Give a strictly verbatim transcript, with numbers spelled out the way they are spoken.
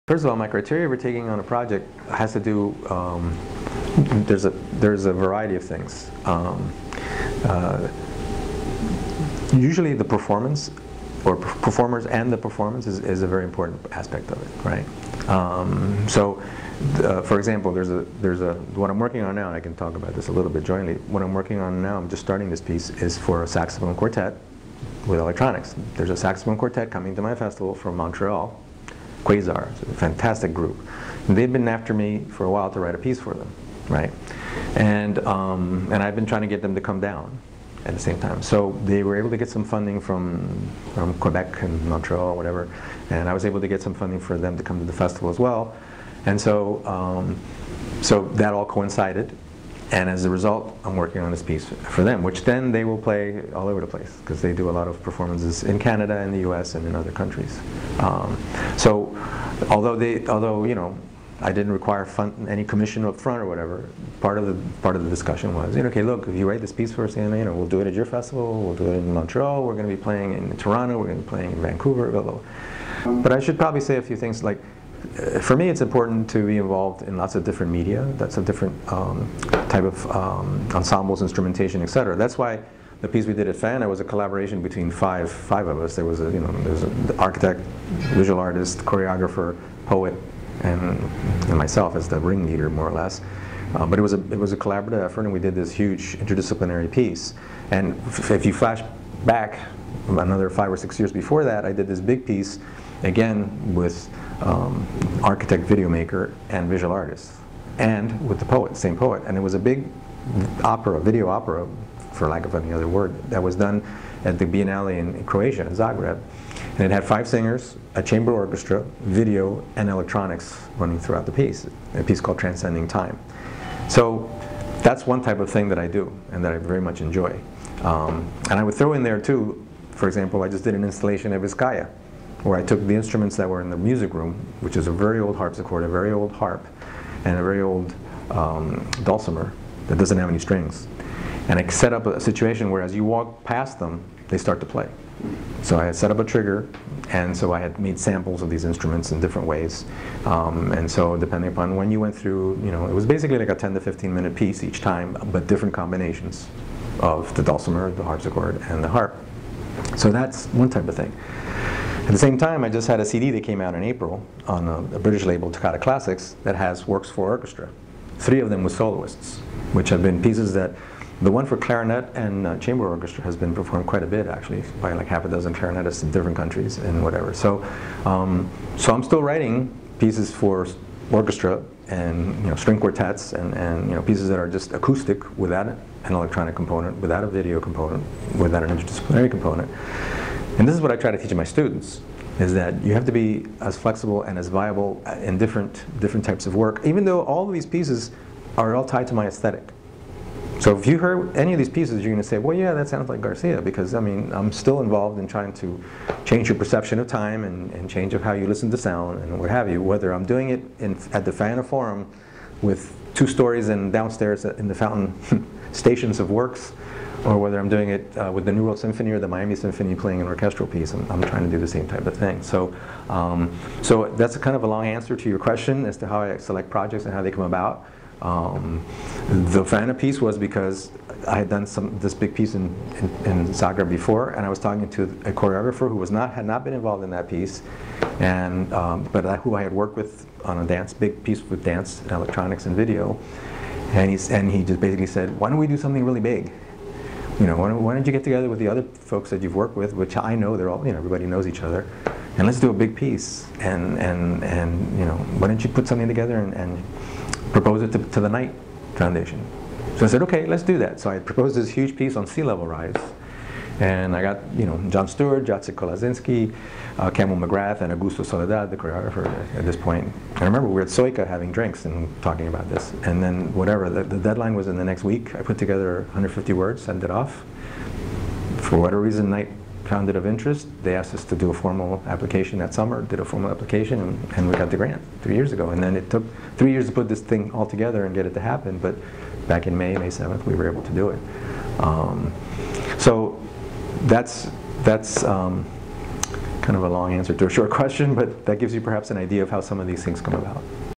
First of all, my criteria for taking on a project has to do, um, there's a there's a variety of things. Um, uh, usually the performance, or performers and the performance is, is a very important aspect of it, right? Um, so, uh, for example, there's a, there's a, what I'm working on now, and I can talk about this a little bit jointly, what I'm working on now, I'm just starting this piece, is for a saxophone quartet with electronics. There's a saxophone quartet coming to my festival from Montreal, Quasar, it's a fantastic group. And they've been after me for a while to write a piece for them, right? And, um, and I've been trying to get them to come down at the same time. So they were able to get some funding from, from Quebec and Montreal or whatever, and I was able to get some funding for them to come to the festival as well. And so, um, so that all coincided, and as a result, I'm working on this piece for them, which then they will play all over the place, because they do a lot of performances in Canada, in the U S, and in other countries. Um, so, although they, although you know, I didn't require fund, any commission up front or whatever, part of the part of the discussion was, you know, okay, look, if you write this piece for us, you know, we'll do it at your festival, we'll do it in Montreal, we're going to be playing in Toronto, we're going to be playing in Vancouver, blah, blah, blah. But I should probably say a few things like, uh, for me, it's important to be involved in lots of different media, that's a different um, type of um, ensembles, instrumentation, et cetera. That's why the piece we did at FANA was a collaboration between five five of us. There was a, you know, there was an architect, visual artist, choreographer, poet, and, and myself as the ringleader, more or less. Uh, but it was a it was a collaborative effort, and we did this huge interdisciplinary piece. And f if you flash back another five or six years before that, I did this big piece, again with um, architect, video maker, and visual artist, and with the poet, same poet. And it was a big opera, video opera, for lack of any other word, that was done at the Biennale in, in Croatia, in Zagreb. And it had five singers, a chamber orchestra, video, and electronics running throughout the piece, a piece called Transcending Time. So that's one type of thing that I do, and that I very much enjoy. Um, and I would throw in there too, for example, I just did an installation of Vizcaya, where I took the instruments that were in the music room, which is a very old harpsichord, a very old harp, and a very old um, dulcimer that doesn't have any strings. And I set up a situation where as you walk past them, they start to play. So I had set up a trigger, and so I had made samples of these instruments in different ways. Um, and so depending upon when you went through, you know, it was basically like a ten to fifteen minute piece each time, but different combinations of the dulcimer, the harpsichord, and the harp. So that's one type of thing. At the same time, I just had a C D that came out in April on a, a British label, Toccata Classics, that has works for orchestra. Three of them with soloists, which have been pieces that, the one for clarinet and uh, chamber orchestra has been performed quite a bit, actually, by like half a dozen clarinetists in different countries and whatever. So, um, so I'm still writing pieces for orchestra and, you know, string quartets and, and you know, pieces that are just acoustic without an electronic component, without a video component, without an interdisciplinary component. And this is what I try to teach my students, is that you have to be as flexible and as viable in different, different types of work, even though all of these pieces are all tied to my aesthetic. So if you heard any of these pieces, you're going to say, well, yeah, that sounds like Garcia, because I mean, I'm still involved in trying to change your perception of time and, and change of how you listen to sound and what have you, whether I'm doing it in, at the FANA Forum with two stories and downstairs in the fountain stations of works, or whether I'm doing it uh, with the New World Symphony or the Miami Symphony playing an orchestral piece. I'm, I'm trying to do the same type of thing. So, um, so that's a kind of a long answer to your question as to how I select projects and how they come about. Um, the FANA piece was because I had done some this big piece in, in, in Zagreb before, and I was talking to a choreographer who was not had not been involved in that piece, and um, but I, who I had worked with on a dance big piece with dance and electronics and video, and he and he just basically said, why don't we do something really big? You know, why don't, why don't you get together with the other folks that you've worked with, which I know they're all, you know, everybody knows each other, and let's do a big piece, and and and you know, why don't you put something together and, and propose it to, to the Knight Foundation. So I said, okay, let's do that. So I proposed this huge piece on sea level rise, and I got, you know, John Stewart, Jacek Kolazinski, uh, Camille McGrath, and Augusto Soledad, the choreographer at this point. And I remember we were at Soika having drinks and talking about this, and then whatever, the, the deadline was in the next week. I put together one hundred fifty words, sent it off. For whatever reason, Knight found it of interest. They asked us to do a formal application that summer, did a formal application, and, and we got the grant three years ago. And then it took three years to put this thing all together and get it to happen, but back in May, May seventh, we were able to do it. Um, so that's, that's um, kind of a long answer to a short question, but that gives you perhaps an idea of how some of these things come about.